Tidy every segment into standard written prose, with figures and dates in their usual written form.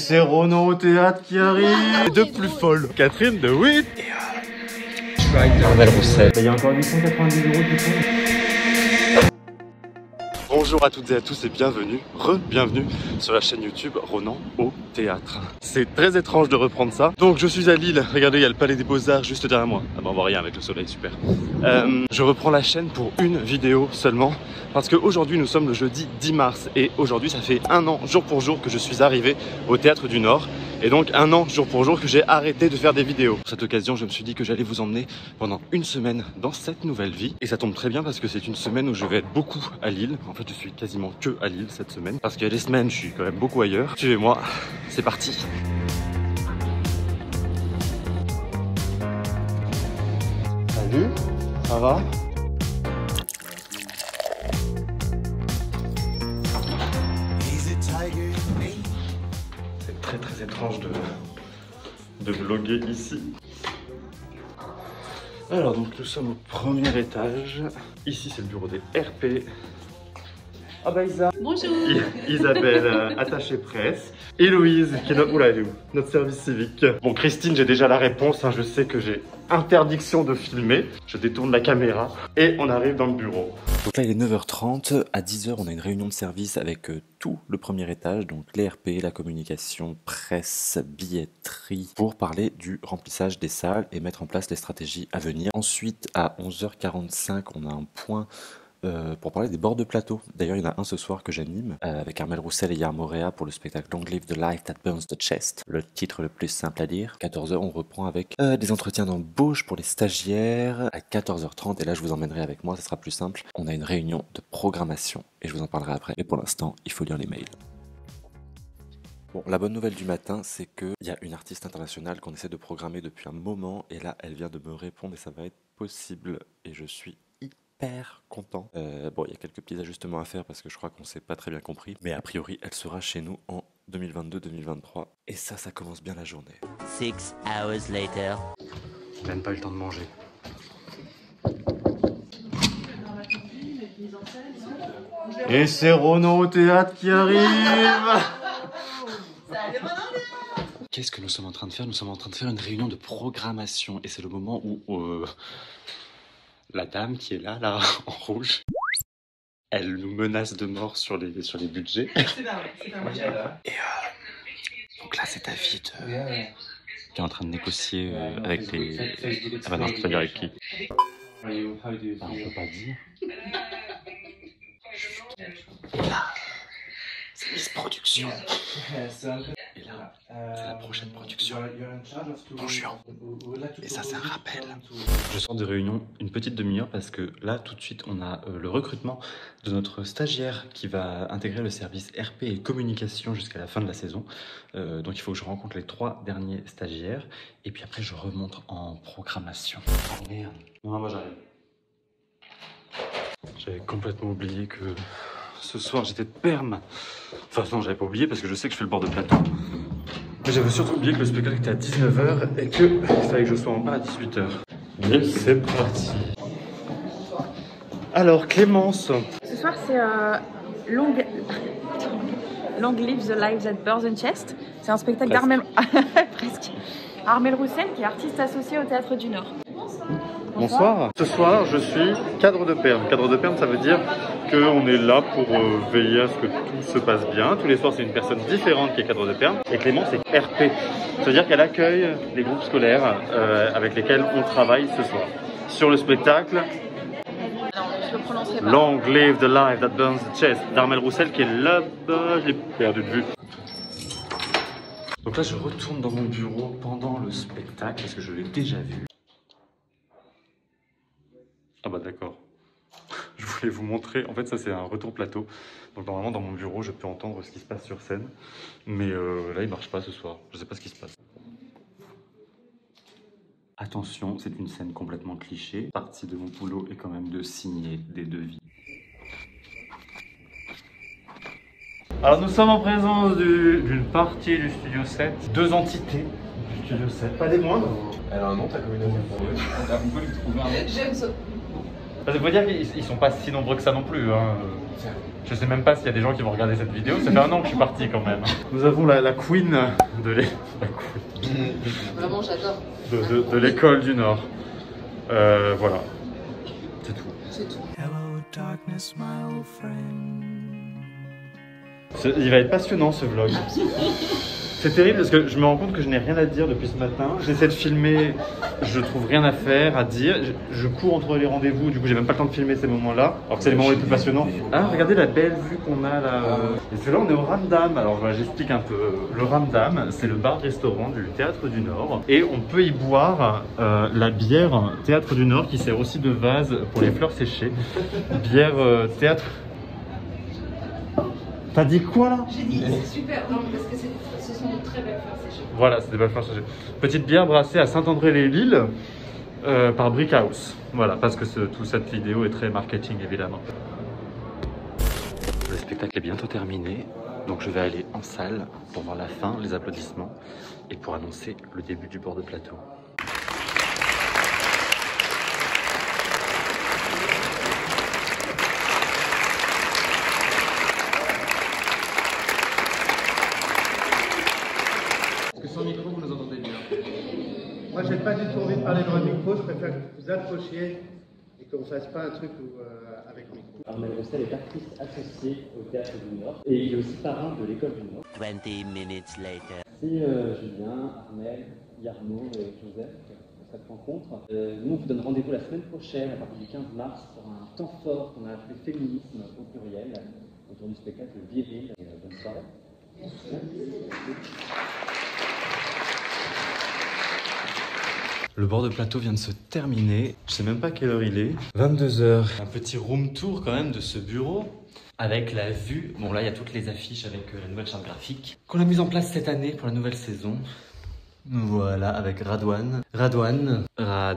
c'est Ronan au théâtre qui arrive. Et de plus folle, Catherine de Witt. Et Armelle Roussel. Il y a encore 890 € qui sont. Bonjour à toutes et à tous et bienvenue, bienvenue sur la chaîne YouTube Ronan au théâtre. C'est très étrange de reprendre ça. Donc je suis à Lille, regardez il y a le Palais des Beaux-Arts juste derrière moi. Ah bah on voit rien avec le soleil, super. Je reprends la chaîne pour une vidéo seulement parce qu'aujourd'hui nous sommes le jeudi 10 mars et aujourd'hui ça fait un an jour pour jour que je suis arrivé au Théâtre du Nord. Et donc un an jour pour jour que j'ai arrêté de faire des vidéos. Pour cette occasion je me suis dit que j'allais vous emmener pendant une semaine dans cette nouvelle vie. Et ça tombe très bien parce que c'est une semaine où je vais être beaucoup à Lille. En fait je suis quasiment que à Lille cette semaine. Parce qu'il y a des semaines je suis quand même beaucoup ailleurs. Suivez-moi, c'est parti. Salut, ça va? C'est très très étrange de vlogger ici. Alors donc nous sommes au premier étage. Ici c'est le bureau des RP. Ah bah Isa. Bonjour. Isabelle, attachée presse. Héloïse, qui est notre service civique. Bon, Christine, j'ai déjà la réponse. Hein, je sais que j'ai interdiction de filmer. Je détourne la caméra et on arrive dans le bureau. Donc là, il est 9h30. À 10h, on a une réunion de service avec tout le premier étage. Donc les RP, la communication, presse, billetterie, pour parler du remplissage des salles et mettre en place les stratégies à venir. Ensuite, à 11h45, on a un point pour parler des bords de plateau. D'ailleurs, il y en a un ce soir que j'anime avec Armelle Roussel et Yann Morea pour le spectacle Long Live the Life That Burns the Chest, le titre le plus simple à dire. 14h, on reprend avec des entretiens d'embauche pour les stagiaires. À 14h30, et là je vous emmènerai avec moi, ça sera plus simple. On a une réunion de programmation et je vous en parlerai après. Mais pour l'instant, il faut lire les mails. Bon, la bonne nouvelle du matin, c'est qu'il y a une artiste internationale qu'on essaie de programmer depuis un moment et là, elle vient de me répondre et ça va être possible et je suis hyper content. Bon, il y a quelques petits ajustements à faire parce que je crois qu'on s'est pas très bien compris. Mais a priori, elle sera chez nous en 2022-2023. Et ça commence bien la journée. 6 hours later. J'ai même pas eu le temps de manger. Et c'est Ronan au théâtre qui arrive. Qu'est-ce que nous sommes en train de faire? Nous sommes en train de faire une réunion de programmation. Et c'est le moment où... la dame qui est là, en rouge, elle nous menace de mort sur les budgets. C'est pas vrai, c'est pas moi. Et donc là, c'est David qui est en train de négocier avec les... Ah bah non, je peux pas dire avec qui. Ah, on peut pas dire. Et là, c'est Miss Production. Et là, c'est la prochaine production en juin. Et ça, c'est un rappel. Je sors de réunion une petite demi-heure parce que là, tout de suite, on a le recrutement de notre stagiaire qui va intégrer le service RP et communication jusqu'à la fin de la saison. Donc, il faut que je rencontre les 3 derniers stagiaires. Et puis après, je remonte en programmation. Oh merde. Non, moi, j'arrive. J'avais complètement oublié que... ce soir j'étais de perm. Enfin non, j'avais pas oublié parce que je sais que je fais le bord de plateau. Mais j'avais surtout oublié que le spectacle était à 19h et que il fallait que je sois en bas à 18h. Et c'est parti. Alors Clémence. Ce soir c'est Long Live the Life That Burns the Chest. C'est un spectacle d'Armelle presque. Armelle Roussel qui est artiste associée au Théâtre du Nord. Bonsoir. Ce soir, je suis cadre de perm. Cadre de perm, ça veut dire qu'on est là pour veiller à ce que tout se passe bien. Tous les soirs, c'est une personne différente qui est cadre de perm. Et Clément, c'est RP. Ça veut dire qu'elle accueille les groupes scolaires avec lesquels on travaille ce soir. Sur le spectacle, Non, je le prononcerai pas. Long Live the Life That Burns the Chest d'Armelle Roussel qui est là-bas. Je l'ai perdu de vue. Donc là, je retourne dans mon bureau pendant le spectacle parce que je l'ai déjà vu. Ah bah d'accord. Je voulais vous montrer, en fait ça c'est un retour plateau. Donc normalement dans mon bureau je peux entendre ce qui se passe sur scène. Mais là il marche pas ce soir, je sais pas ce qui se passe. Attention, c'est une scène complètement cliché. Partie de mon boulot est quand même de signer des devis. Alors nous sommes en présence d'une partie du Studio 7. 2 entités du Studio 7, pas des moindres. Elle a un nom ta communauté pour eux. On peut lui trouver un nom. J'aime ça. Ça veut dire qu'ils sont pas si nombreux que ça non plus. Hein. Je sais même pas s'il y a des gens qui vont regarder cette vidéo. Ça fait un an que je suis parti quand même. Nous avons la queen Vraiment, j'adore. de l'école du Nord. Voilà. C'est tout. C'est tout. Il va être passionnant ce vlog. C'est terrible parce que je me rends compte que je n'ai rien à dire depuis ce matin. J'essaie de filmer, je trouve rien à faire, à dire. Je cours entre les rendez-vous, du coup j'ai même pas le temps de filmer ces moments-là. Alors que c'est les moments les plus passionnants. Ah, regardez la belle vue qu'on a là. Et c'est là on est au Ramdam. Alors voilà, j'explique un peu. Le Ramdam, c'est le bar-restaurant du Théâtre du Nord. Et on peut y boire la bière Théâtre du Nord qui sert aussi de vase pour les fleurs séchées. Bière Théâtre... T'as dit quoi là? J'ai dit c'est super, non, parce que ce sont de très belles fleurs séchées. Voilà, c'est des belles fleurs séchées. Petite bière brassée à Saint-André-les-Lilles par Brickhouse. Voilà, parce que toute cette vidéo est très marketing évidemment. Le spectacle est bientôt terminé, donc je vais aller en salle pour voir la fin, les applaudissements et pour annoncer le début du bord de plateau. Sans micro, vous nous entendez bien. Moi, j'ai pas du tout envie de parler dans le micro, je préfère que vous approchiez et qu'on fasse pas un truc avec le micro. Armel Roussel est artiste associé au Théâtre du Nord et il est aussi parrain de l'école du Nord. 20 minutes later. C'est Julien, Armel, Yarmo et Joseph pour cette rencontre. Nous, on vous donne rendez-vous la semaine prochaine, à partir du 15 mars, pour un temps fort qu'on a appelé féminisme au pluriel, autour du spectacle Viril. Bonne soirée. Le bord de plateau vient de se terminer. Je sais même pas quelle heure il est. 22 h. Un petit room tour quand même de ce bureau. Avec la vue. Bon là il y a toutes les affiches avec la nouvelle charte graphique qu'on a mise en place cette année pour la nouvelle saison. Voilà, avec Radouane. Radouane. Ah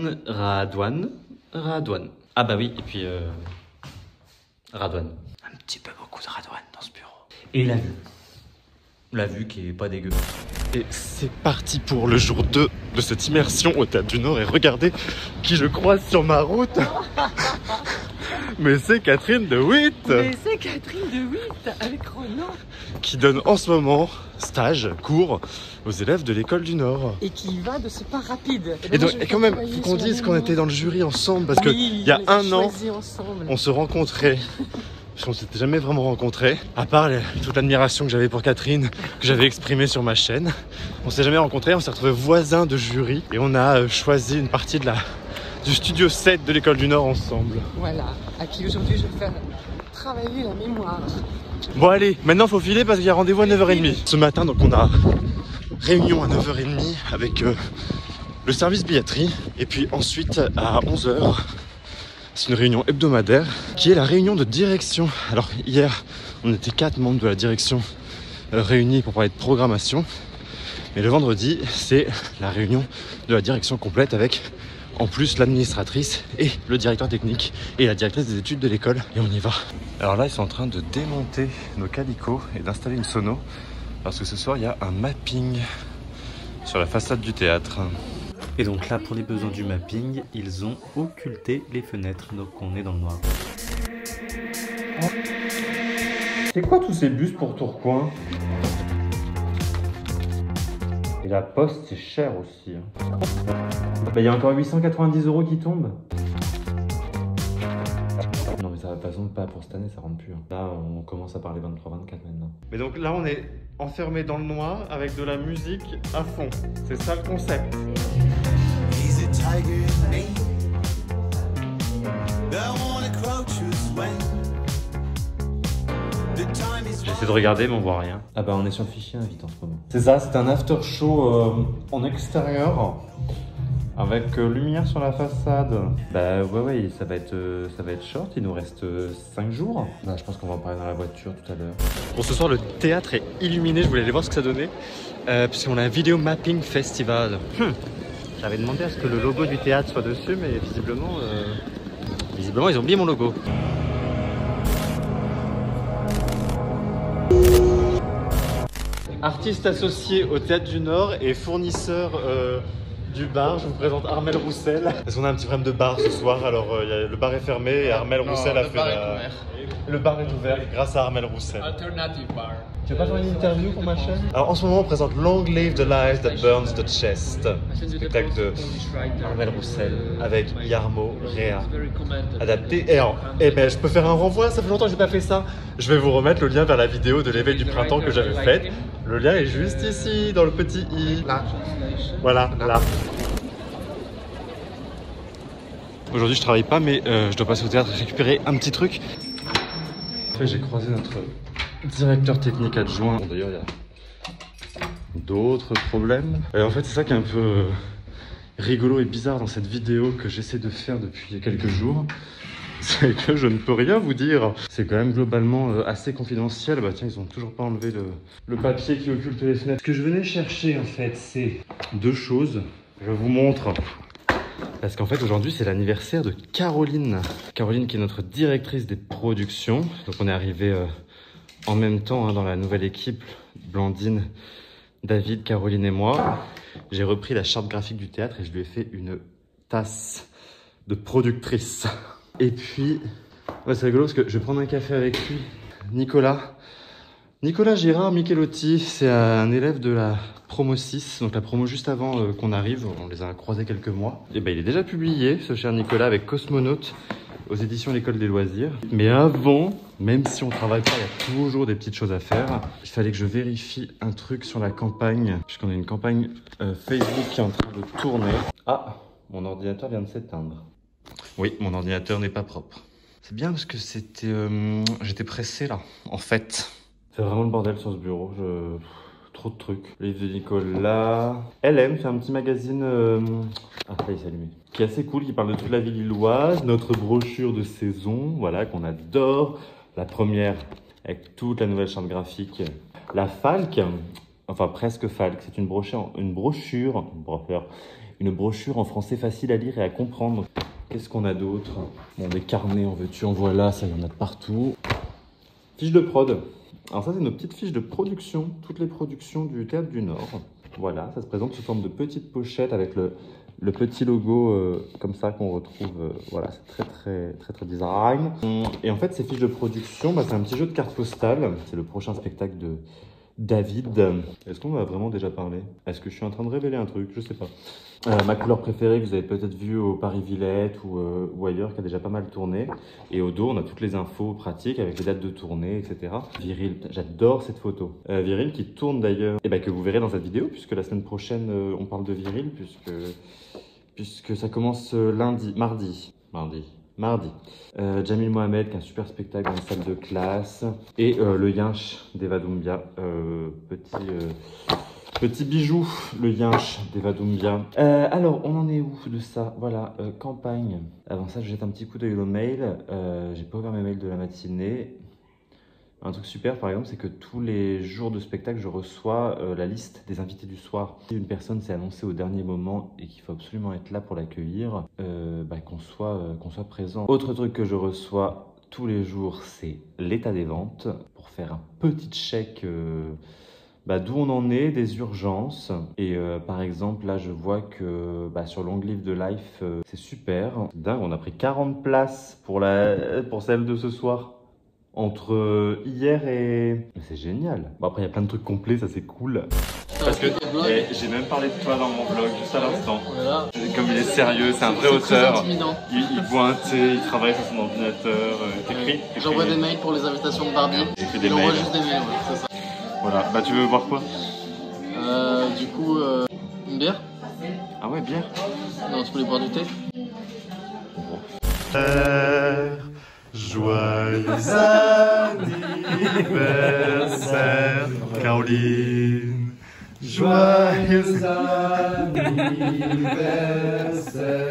bah oui, et puis Radouane. Un petit peu beaucoup de Radouane dans ce bureau. Et la vue. La vue qui est pas dégueu. Et c'est parti pour le jour 2 de cette immersion au Théâtre du Nord. Et regardez qui je croise sur ma route. Mais c'est Catherine de Witt. Mais c'est Catherine de Witt avec Ronan. Qui donne en ce moment stage, cours aux élèves de l'école du Nord. Et qui va de ce pas rapide. Et donc, et quand même, faut qu'on dise qu'on était dans le jury ensemble. Parce que il y a un an, on se rencontrait. Parce qu'on s'était jamais vraiment rencontrés, à part toute l'admiration que j'avais pour Catherine, que j'avais exprimée sur ma chaîne. On s'est jamais rencontrés, on s'est retrouvés voisins de jury et on a choisi une partie du studio 7 de l'école du Nord ensemble. Voilà, à qui aujourd'hui je vais faire travailler la mémoire. Bon allez, maintenant faut filer parce qu'il y a rendez-vous à 9h30. Ce matin donc on a réunion à 9h30 avec le service billetterie et puis ensuite à 11h. C'est une réunion hebdomadaire qui est la réunion de direction. Alors hier, on était 4 membres de la direction réunis pour parler de programmation. Mais le vendredi, c'est la réunion de la direction complète avec en plus l'administratrice et le directeur technique et la directrice des études de l'école. Et on y va. Alors là, ils sont en train de démonter nos calicots et d'installer une sono. Parce que ce soir, il y a un mapping sur la façade du théâtre. Et donc là, pour les besoins du mapping, ils ont occulté les fenêtres, donc on est dans le noir. C'est quoi tous ces bus pour Tourcoing? Et la poste, c'est cher aussi. Bah, y a encore 890 € qui tombent. Non mais ça va de toute façon pas pour cette année, ça rentre plus. Là, on commence à parler 23-24 maintenant. Mais donc là, on est enfermé dans le noir avec de la musique à fond. C'est ça le concept. J'essaie de regarder mais on voit rien. Ah bah on est sur le fichier invite en ce moment. C'est ça, c'est un after show en extérieur avec lumière sur la façade. Bah ouais, ça va être short, il nous reste 5 jours. Bah, je pense qu'on va en parler dans la voiture tout à l'heure. Bon, ce soir le théâtre est illuminé, je voulais aller voir ce que ça donnait. Puisqu'on a un vidéo mapping festival. J'avais demandé à ce que le logo du théâtre soit dessus, mais visiblement ils ont oublié mon logo. Artiste associé au Théâtre du Nord et fournisseur du bar. Je vous présente Armel Roussel. Parce qu'on a un petit problème de bar ce soir. Alors le bar est fermé et Armel Roussel a fait le bar est ouvert grâce à Armel Roussel. Alternative bar. Tu veux pas faire une interview pour ma chaîne? Alors en ce moment on présente Long Live the Lies That Burns the Chest, spectacle de Armel Roussel avec Yarmo Rea, adapté. Et ben je peux faire un renvoi, ça fait longtemps que j'ai pas fait ça. Je vais vous remettre le lien vers la vidéo de l'éveil du printemps que j'avais faite. Le lien est juste ici, dans le petit i. Là. Voilà, là. Aujourd'hui je travaille pas mais je dois passer au théâtre récupérer un petit truc. En fait, j'ai croisé notre directeur technique adjoint. Bon, d'ailleurs, il y a d'autres problèmes. Et en fait, c'est ça qui est un peu rigolo et bizarre dans cette vidéo que j'essaie de faire depuis quelques jours. C'est que je ne peux rien vous dire. C'est quand même globalement assez confidentiel. Bah tiens, ils ont toujours pas enlevé le papier qui occulte les fenêtres. Ce que je venais chercher, en fait, c'est deux choses. Je vous montre. Parce qu'en fait aujourd'hui c'est l'anniversaire de Caroline. Caroline qui est notre directrice des productions. Donc on est arrivé en même temps dans la nouvelle équipe. Blandine, David, Caroline et moi. J'ai repris la charte graphique du théâtre et je lui ai fait une tasse de productrice. Et puis, ouais, c'est rigolo parce que je vais prendre un café avec lui. Nicolas Gérard Michelotti, c'est un élève de la promo 6, donc la promo juste avant qu'on arrive, on les a croisés quelques mois. Et ben il est déjà publié, ce cher Nicolas, avec Cosmonaute, aux éditions L'École des Loisirs. Mais avant, même si on travaille pas, il y a toujours des petites choses à faire. Il fallait que je vérifie un truc sur la campagne, puisqu'on a une campagne Facebook qui est en train de tourner. Ah, mon ordinateur vient de s'éteindre. Oui, mon ordinateur n'est pas propre. C'est bien parce que c'était, j'étais pressé là, en fait. C'est vraiment le bordel sur ce bureau, trop de trucs. Le livre de Nicolas. LM, c'est un petit magazine... Ah, ça y est, c'est allumé. Qui est assez cool, qui parle de toute la ville lilloise. Notre brochure de saison, voilà, qu'on adore. La première, avec toute la nouvelle charte graphique. La Falk, enfin presque Falk, c'est une brochure en français facile à lire et à comprendre. Qu'est-ce qu'on a d'autre? Bon, des carnets, en veux-tu, en voilà, ça y en a de partout. Fiche de prod. Alors ça, c'est nos petites fiches de production, toutes les productions du Théâtre du Nord. Voilà, ça se présente sous forme de petites pochettes avec le petit logo comme ça qu'on retrouve. Voilà, c'est très design. Et en fait, ces fiches de production, bah, c'est un petit jeu de cartes postales. C'est le prochain spectacle de David. Est-ce qu'on en a vraiment déjà parlé? Est-ce que je suis en train de révéler un truc? Je sais pas. Ma couleur préférée que vous avez peut-être vu au Paris-Villette ou ailleurs, qui a déjà pas mal tourné. Et au dos, on a toutes les infos pratiques avec les dates de tournée, etc. Viril, j'adore cette photo. Viril qui tourne d'ailleurs, et bah, que vous verrez dans cette vidéo, puisque la semaine prochaine, on parle de Viril, puisque ça commence mardi. Jamil Mohamed, qui a un super spectacle dans une salle de classe. Et le Yinche d'Eva Doumbia, petit bijou, le Yinche d'Eva Doumbia. Alors, on en est où de ça? Voilà, campagne. Avant ça, je jette un petit coup d'œil au mail. J'ai pas ouvert mes mails de la matinée. Un truc super, par exemple, c'est que tous les jours de spectacle, je reçois la liste des invités du soir. Si une personne s'est annoncée au dernier moment et qu'il faut absolument être là pour l'accueillir, qu'on soit présent. Autre truc que je reçois tous les jours, c'est l'état des ventes pour faire un petit check d'où on en est, des urgences. Et par exemple, là, je vois que sur Long Live the Life, c'est super. Dingue, on a pris 40 places pour celle de ce soir. Entre hier et... C'est génial. Bon, après, il y a plein de trucs complets, ça c'est cool. Parce que j'ai même parlé de toi dans mon vlog, juste à l'instant. Voilà. Comme il est sérieux, c'est un vrai auteur. Il boit un thé, il travaille sur son ordinateur, t'écris. J'envoie des mails pour les invitations de Barbie. Il envoie juste des mails, ouais, c'est ça. Voilà, tu veux boire quoi? Du coup, une bière? Ah ouais, bière? Non, tu voulais boire du thé? Joyeux anniversaire, Caroline. Joyeux anniversaire.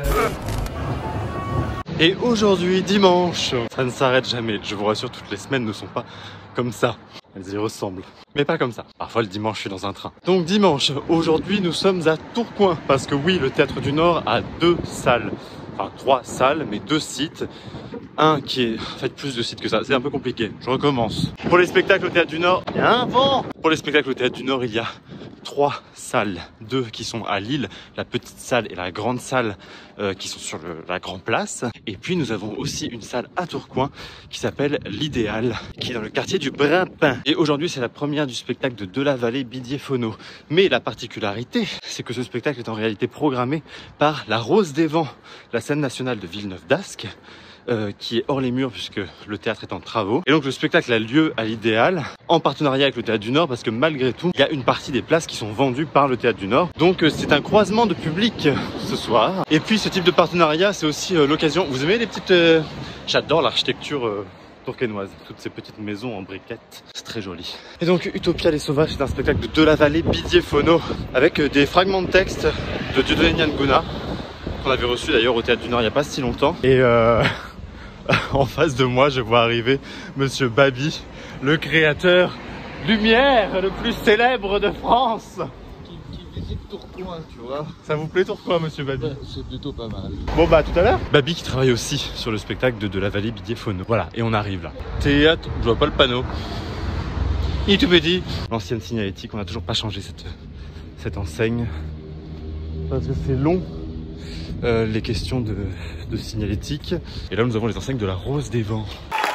Et aujourd'hui, dimanche, ça ne s'arrête jamais. Je vous rassure, toutes les semaines ne sont pas comme ça. Elles y ressemblent. Mais pas comme ça. Parfois, le dimanche, je suis dans un train. Donc dimanche, aujourd'hui, nous sommes à Tourcoing. Parce que oui, le Théâtre du Nord a 2 salles. Enfin, 3 salles, mais 2 sites. Un qui est... En fait, plus de sites que ça. C'est un peu compliqué. Je recommence. Pour les spectacles au Théâtre du Nord, il y a un vent. Pour les spectacles au Théâtre du Nord, il y a 3 3 salles, 2 qui sont à Lille, la petite salle et la grande salle qui sont sur la Grand Place. Et puis nous avons aussi une salle à Tourcoing qui s'appelle l'Idéal, qui est dans le quartier du Brun-Pin. Et aujourd'hui c'est la première du spectacle de Delavallee Bidier-Phono. Mais la particularité, c'est que ce spectacle est en réalité programmé par la Rose des Vents, la scène nationale de Villeneuve-d'Ascq, qui est hors les murs puisque le théâtre est en travaux. Et donc le spectacle a lieu à l'Idéal en partenariat avec le Théâtre du Nord parce que malgré tout, il y a une partie des places qui sont vendues par le Théâtre du Nord. Donc c'est un croisement de public ce soir. Et puis ce type de partenariat, c'est aussi l'occasion... Vous aimez les petites... J'adore l'architecture tourquenoise, toutes ces petites maisons en briquettes, c'est très joli. Et donc Utopia les Sauvages, c'est un spectacle de Delavallee Bidier-Phono avec des fragments de texte de Dieudonné Nianguna qu'on avait reçu d'ailleurs au Théâtre du Nord il n'y a pas si longtemps. Et en face de moi, je vois arriver Monsieur Babi, le créateur lumière le plus célèbre de France. Qui visite Tourcoing, tu vois. Ça vous plaît Tourcoing, Monsieur Babi? C'est plutôt pas mal. Bon bah à tout à l'heure. Babi qui travaille aussi sur le spectacle de Delavallee Bidier-Phono. Voilà, et on arrive là. Théâtre, je vois pas le panneau. Il est tout petit. L'ancienne signalétique, on n'a toujours pas changé cette enseigne. Parce que c'est long. Les questions de signalétique. Et là nous avons les enseignes de la Rose des Vents.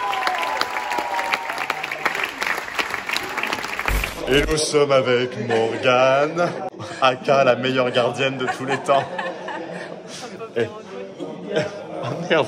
Et nous sommes avec Morgane, aka la meilleure gardienne de tous les temps. Et... Oh merde.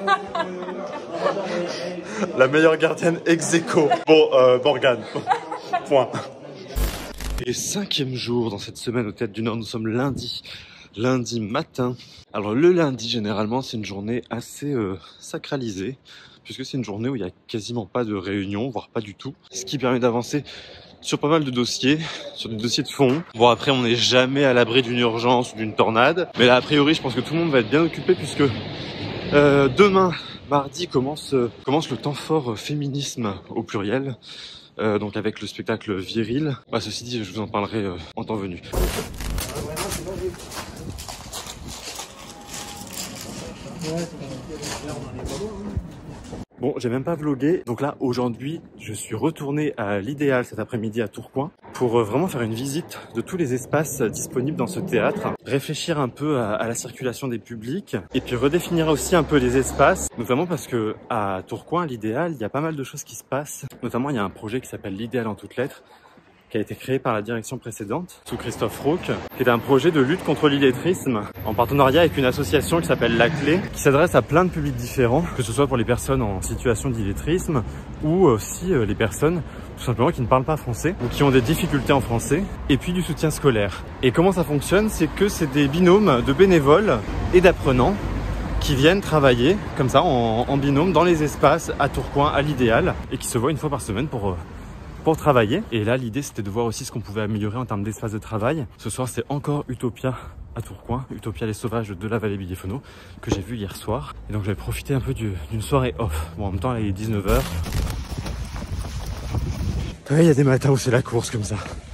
La meilleure gardienne ex aequo. Bon, Morgane. Point. Et 5e jour dans cette semaine au Théâtre du Nord, nous sommes lundi matin. Alors le lundi généralement c'est une journée assez sacralisée puisque c'est une journée où il n'y a quasiment pas de réunion, voire pas du tout, ce qui permet d'avancer sur pas mal de dossiers, sur des dossiers de fond. Bon après on n'est jamais à l'abri d'une urgence ou d'une tornade, mais là a priori je pense que tout le monde va être bien occupé puisque demain mardi commence le temps fort féminisme au pluriel. Donc avec le spectacle Viril. Bah, ceci dit, je vous en parlerai en temps venu. Bon, j'ai même pas vlogué, donc là aujourd'hui je suis retourné à l'Idéal cet après-midi à Tourcoing pour vraiment faire une visite de tous les espaces disponibles dans ce théâtre, réfléchir un peu à la circulation des publics et puis redéfinir aussi un peu les espaces, notamment parce que à Tourcoing, à l'Idéal, il y a pas mal de choses qui se passent, notamment il y a un projet qui s'appelle l'Idéal en toutes lettres, qui a été créé par la direction précédente, sous Christophe Rauque, qui est un projet de lutte contre l'illettrisme, en partenariat avec une association qui s'appelle La Clé, qui s'adresse à plein de publics différents, que ce soit pour les personnes en situation d'illettrisme, ou aussi les personnes tout simplement qui ne parlent pas français, ou qui ont des difficultés en français, et puis du soutien scolaire. Et comment ça fonctionne? C'est que c'est des binômes de bénévoles et d'apprenants qui viennent travailler comme ça en binôme dans les espaces à Tourcoing, à l'Idéal, et qui se voient une fois par semaine pour travailler. Et là l'idée c'était de voir aussi ce qu'on pouvait améliorer en termes d'espace de travail. Ce soir c'est encore Utopia à Tourcoing, Utopia les Sauvages de Delavallee Bidier-Phono, que j'ai vu hier soir. Et donc j'avais profité un peu d'une soirée off. Bon en même temps là, il est 19h. Ouais, il y a des matins où c'est la course comme ça.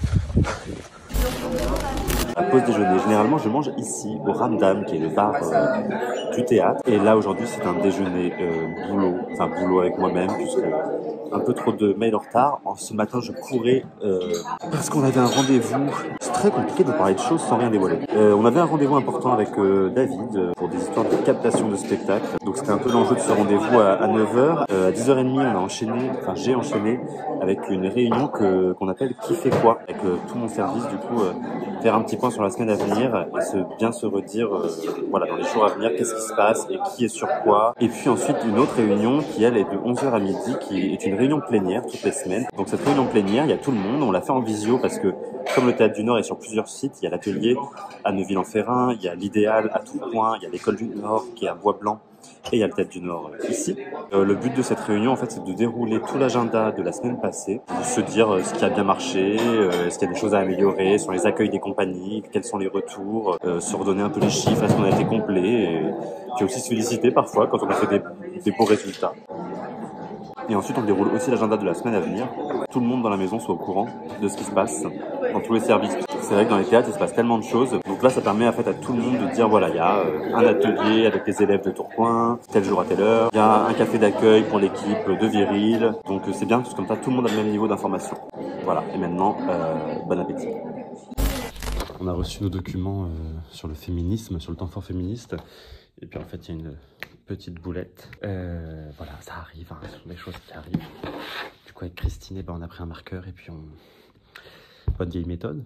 À pause déjeuner, généralement je mange ici au Ramdam qui est le bar du théâtre, et là aujourd'hui c'est un déjeuner boulot avec moi-même puisque un peu trop de mails en retard. Ce matin je courais parce qu'on avait un rendez-vous. C'est très compliqué de parler de choses sans rien dévoiler. On avait un rendez-vous important avec David pour des histoires de captation de spectacle, donc c'était un peu l'enjeu de ce rendez-vous à 9h. À 10h30 j'ai enchaîné avec une réunion qu'on appelle Qui fait quoi, avec tout mon service, du coup faire un petit point sur la semaine à venir et bien se redire voilà, dans les jours à venir qu'est-ce qui se passe et qui est sur quoi. Et puis ensuite une autre réunion qui elle est de 11h à midi, qui est une réunion plénière toutes les semaines. Donc cette réunion plénière, il y a tout le monde, on l'a fait en visio parce que comme le Théâtre du Nord est sur plusieurs sites, il y a l'atelier à Neuville-en-Ferrin, il y a l'Idéal à Tourcoing, il y a l'école du Nord qui est à Bois-Blanc, et il y a le Théâtre du Nord ici. Le but de cette réunion, en fait, c'est de dérouler tout l'agenda de la semaine passée, de se dire ce qui a bien marché, est-ce qu'il y a des choses à améliorer sur les accueils des compagnies, quels sont les retours, se redonner un peu les chiffres, est-ce qu'on a été complet, et puis aussi se féliciter parfois quand on a fait des beaux résultats. Et ensuite, on déroule aussi l'agenda de la semaine à venir. Tout le monde dans la maison soit au courant de ce qui se passe dans tous les services. C'est vrai que dans les théâtres, il se passe tellement de choses. Donc là, ça permet en fait à tout le monde de dire voilà, il y a un atelier avec les élèves de Tourcoing, tel jour à telle heure. Il y a un café d'accueil pour l'équipe de Viril. Donc c'est bien, parce que comme ça, tout le monde a le même niveau d'information. Voilà. Et maintenant, bon appétit. On a reçu nos documents sur le féminisme, sur le temps fort féministe. Et puis en fait, il y a une petite boulette. Voilà, ça arrive, hein, ce sont des choses qui arrivent. Du coup, avec Christine, on a pris un marqueur et puis on... Bonne vieille méthode.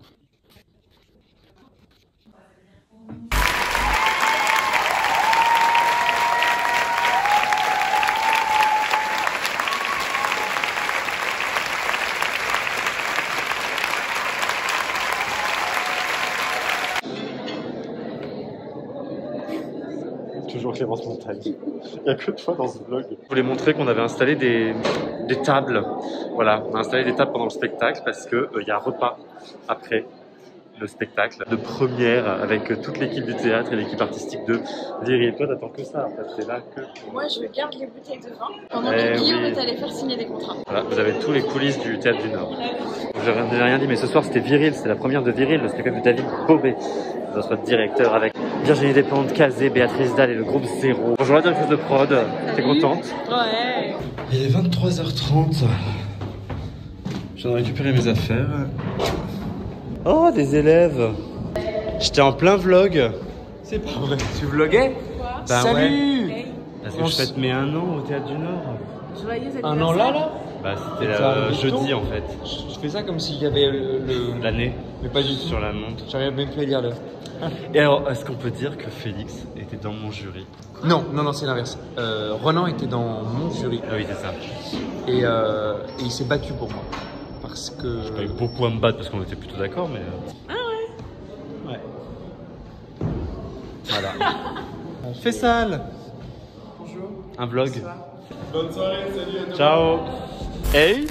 Toujours Clémence Montagne. Il n'y a que toi dans ce vlog. Je voulais montrer qu'on avait installé des tables. Voilà, on a installé des tables pendant le spectacle parce que y a un repas après le spectacle de première avec toute l'équipe du théâtre et l'équipe artistique de Viril. Toi, t'attends que ça. En fait, c'est là que... Moi, je garde les bouteilles de vin pendant que Guillaume est allé faire signer des contrats. Voilà, vous avez tous les coulisses du Théâtre du Nord. Je n'ai rien dit, mais ce soir, c'était Viril. C'était la première de Viril, le spectacle de David Bobet, notre directeur, avec Virginie Despentes, Kazé, Béatrice Dalle et le groupe Zéro. Bonjour la directrice de prod, t'es contente? Ouais. Il est 23h30. Je viens de récupérer mes affaires. Oh, des élèves. J'étais en plein vlog. C'est pas vrai. Tu vloguais? Bah salut ouais. Parce que je fête mes 1 an au Théâtre du Nord. Joyeux anniversaire. 1 an là? Bah c'était jeudi en fait. Je fais ça comme s'il y avait l'année. Mais pas du tout. Sur la montre. J'arrive même plus à lire le... Et alors, est-ce qu'on peut dire que Félix était dans mon jury? Non, c'est l'inverse. Ronan était dans mon jury. Ah oui, c'est ça. Et il s'est battu pour moi. Parce que... J'ai pas eu beaucoup à me battre parce qu'on était plutôt d'accord, mais... Ah ouais? Ouais. Voilà. Fais sale. Bonjour. Un vlog. Bonne soirée, salut à tous. Ciao. Hey.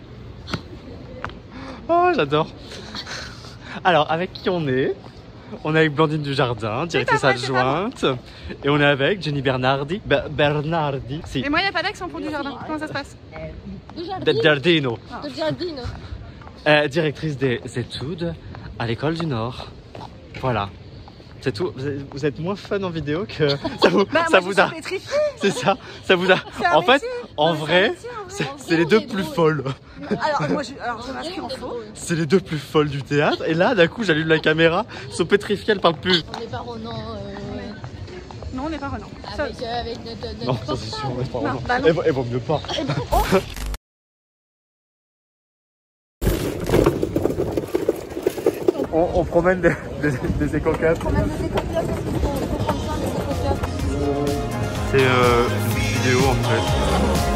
Oh, j'adore. Alors, avec qui on est? On est avec Blandine Dujardin, directrice adjointe. Et on est avec Jenny Bernardi. Bernardi. Si. Et moi, il n'y a pas d'accent pour Dujardin. Comment ça se passe? Giardino. Giardino. Directrice des études à l'école du Nord. Voilà. C'est tout. Vous êtes moins fun en vidéo que ça vous, bah, ça moi, vous a. C'est ça. Ça vous a. En fait, en vrai, c'est les deux plus folles. Alors, je m'inscris en faux. C'est les deux plus folles du théâtre. Et là, d'un coup, j'allume la caméra. Elles sont pétrifiées, elles parlent plus. On n'est pas Ronan. Non, on n'est pas Ronan. Avec notre Non, ça c'est sûr, on n'est pas Ronan. Bah non. Elles vaut mieux pas. On promène des éco-cups. C'est une vidéo en fait.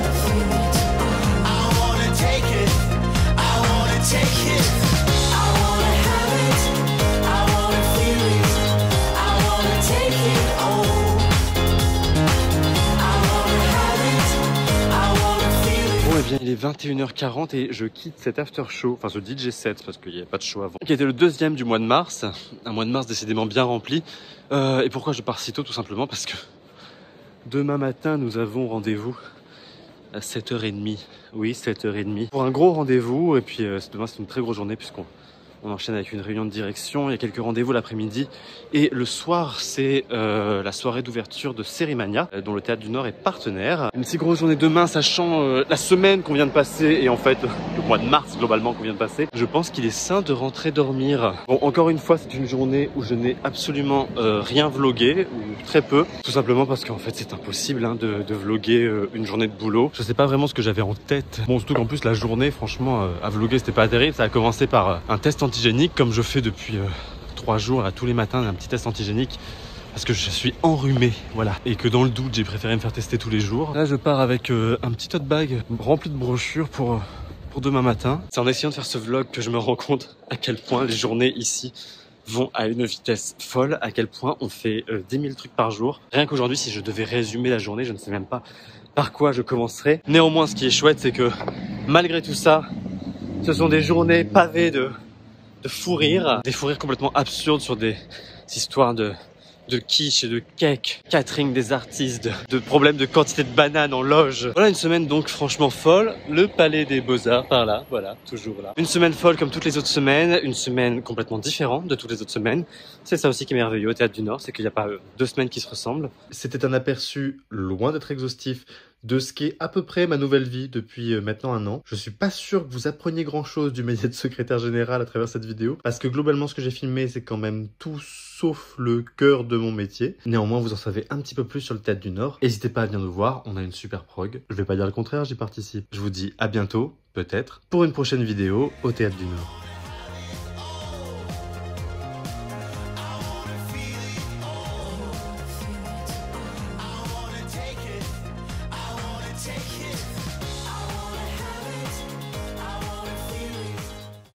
Bon, eh bien, il est 21h40 et je quitte cet after show, enfin ce DJ set parce qu'il n'y avait pas de show avant, qui était le 2e du mois de mars, un mois de mars décidément bien rempli. Et pourquoi je pars si tôt? Tout simplement parce que demain matin, nous avons rendez-vous à 7h30. Oui, 7h30. Pour un gros rendez-vous, et puis demain c'est une très grosse journée puisqu'on enchaîne avec une réunion de direction, il y a quelques rendez-vous l'après-midi. Et le soir, c'est la soirée d'ouverture de Sérimania, dont le Théâtre du Nord est partenaire. Une si grosse journée demain, sachant la semaine qu'on vient de passer, et en fait le mois de mars globalement qu'on vient de passer, je pense qu'il est sain de rentrer dormir. Bon, encore une fois, c'est une journée où je n'ai absolument rien vlogué, ou très peu. Tout simplement parce qu'en fait, c'est impossible hein, de vloguer une journée de boulot. Je sais pas vraiment ce que j'avais en tête. Bon, surtout qu'en plus, la journée, franchement, à vloguer, c'était pas terrible. Ça a commencé par un test antigénique, comme je fais depuis 3 jours, là, tous les matins, un petit test antigénique. Parce que je suis enrhumé, voilà. Et que dans le doute, j'ai préféré me faire tester tous les jours. Là, je pars avec un petit tote bag rempli de brochures pour demain matin. C'est en essayant de faire ce vlog que je me rends compte à quel point les journées ici vont à une vitesse folle, à quel point on fait 10 000 trucs par jour. Rien qu'aujourd'hui, si je devais résumer la journée, je ne sais même pas par quoi je commencerai. Néanmoins, ce qui est chouette, c'est que malgré tout ça, ce sont des journées pavées de fou rires, des fous rires complètement absurdes sur des histoires de quiche et de cake, catering des artistes, de problèmes de quantité de bananes en loge. Voilà une semaine donc franchement folle. Le Palais des Beaux-Arts par là, voilà, toujours là. Une semaine folle comme toutes les autres semaines, une semaine complètement différente de toutes les autres semaines. C'est ça aussi qui est merveilleux au Théâtre du Nord, c'est qu'il n'y a pas 2 semaines qui se ressemblent. C'était un aperçu loin d'être exhaustif de ce qui est à peu près ma nouvelle vie depuis maintenant 1 an. Je suis pas sûr que vous appreniez grand chose du métier de secrétaire général à travers cette vidéo, parce que globalement ce que j'ai filmé c'est quand même tout sauf le cœur de mon métier. Néanmoins vous en savez un petit peu plus sur le Théâtre du Nord. N'hésitez pas à venir nous voir, on a une super prog. Je vais pas dire le contraire, j'y participe. Je vous dis à bientôt, peut-être, pour une prochaine vidéo au Théâtre du Nord.